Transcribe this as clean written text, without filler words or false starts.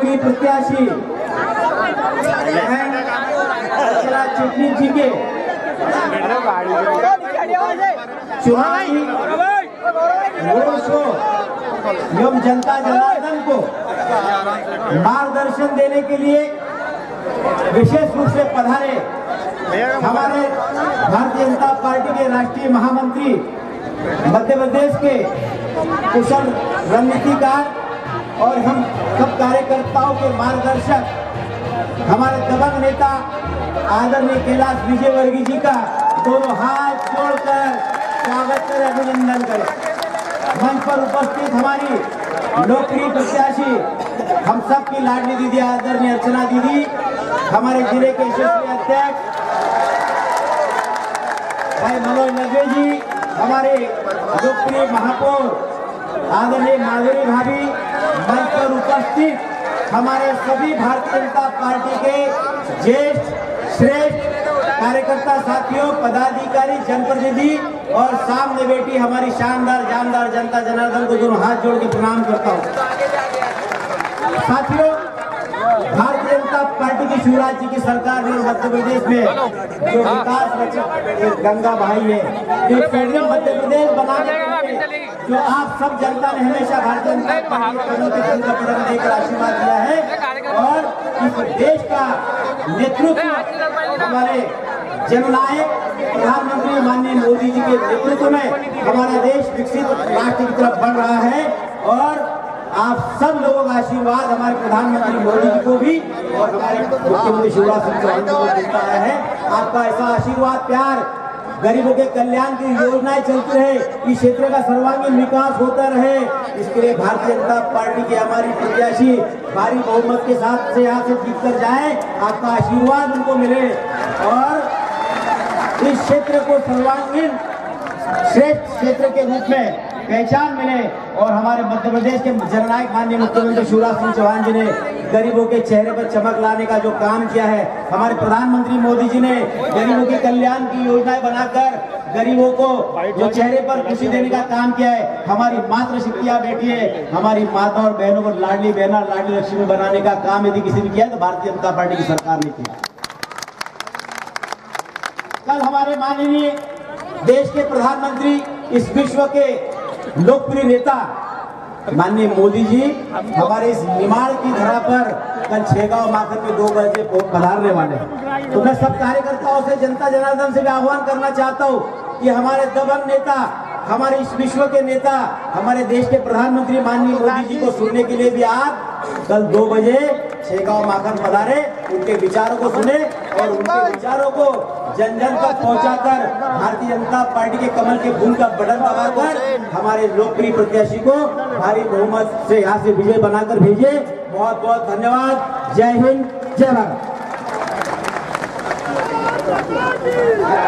लोकप्रिय प्रत्याशी चिटनी जी के चुनावी रोड शो एवं जनता जनार्दन को मार्गदर्शन देने के लिए विशेष रूप से पधारे हमारे भारतीय जनता पार्टी के राष्ट्रीय महामंत्री, मध्य प्रदेश के कुशल रणनीतिकार और हम सब कार्यकर्ताओं के मार्गदर्शक हमारे दबंग नेता आदरणीय कैलाश विजयवर्गीय जी का दोनों हाथ जोड़कर स्वागत करें, अभिनंदन करें। मंच पर उपस्थित हमारी लोकप्रिय प्रत्याशी, हम सब की लाडली दीदी आदरणीय अर्चना दीदी, हमारे जिले के यशस्वी अध्यक्ष भाई मनोज नगवे जी, हमारे लोकप्रिय महापौर आदरणीय माधुरी भाभी, मंच पर उपस्थित हमारे सभी भारतीय जनता पार्टी के ज्येष्ठ श्रेष्ठ कार्यकर्ता साथियों, पदाधिकारी, जनप्रतिनिधि और सामने बैठी हमारी शानदार जानदार जनता जनार्दन को दोनों हाथ जोड़ के प्रणाम करता हूँ। साथियों, भारतीय जनता पार्टी की शिवराज जी की सरकार ने मध्य प्रदेश में जो विकास रचक गंगा भाई है, जो फेडरल मध्य प्रदेश बनाने के लिए जो आप सब जनता ने हमेशा भारतीय जनता पार्टी को कदम देकर आशीर्वाद दिया है और इस देश का नेतृत्व हमारे जननायक प्रधानमंत्री माननीय मोदी जी के नेतृत्व में हमारा देश विकसित राष्ट्र की तरफ बढ़ रहा है और आप सब लोगों का आशीर्वाद हमारे प्रधानमंत्री मोदी जी को भी और हमारे मुख्यमंत्री शिवराज सिंह चौहान जी को मिलता है। आपका ऐसा आशीर्वाद, प्यार, गरीबों के कल्याण की योजनाएं चलती रहे, इस क्षेत्र का सर्वांगीण विकास होता रहे, इसके लिए भारतीय जनता पार्टी की हमारी प्रत्याशी भारी बहुमत के साथ से यहाँ से जीत कर जाए, आपका आशीर्वाद उनको मिले और इस क्षेत्र को सर्वांगीण श्रेष्ठ क्षेत्र के रूप में पहचान मिले और हमारे मध्य प्रदेश के जननायक माननीय मुख्यमंत्री शिवराज सिंह चौहान जी ने गरीबों के चेहरे पर चमक लाने का जो काम किया है, हमारे प्रधानमंत्री मोदी जी ने गरीबों के कल्याण की योजनाएं बनाकर गरीबों को जो चेहरे पर खुशी देने का काम किया है, हमारी मातृशक्तियां बैठी है, हमारी माता और बहनों को लाडली बहना लाडली लक्ष्मी बनाने का काम यदि किसी ने किया है तो भारतीय जनता पार्टी की सरकार ने किया। कल हमारे माननीय देश के प्रधानमंत्री, इस विश्व के लोकप्रिय नेता माननीय मोदी जी हमारे इस निमाड़ की धरा पर कल छेगांव माखन में 2 बजे पधारने वाले हैं। तो मैं सब कार्यकर्ताओं से, जनता जनार्दन से भी आह्वान करना चाहता हूँ कि हमारे दबंग नेता, हमारे इस विश्व के नेता, हमारे देश के प्रधानमंत्री माननीय मोदी जी को सुनने के लिए भी आप कल 2 बजे छेगांव माखन पधारे, उनके विचारों को सुने और उनके विचारों को जन जन तक पहुंचाकर भारतीय जनता पार्टी के कमल के फूल का बटन दबाकर हमारे लोकप्रिय प्रत्याशी को भारी बहुमत से यहाँ से विजय बनाकर भेजे। बहुत बहुत धन्यवाद। जय हिंद, जय भारत।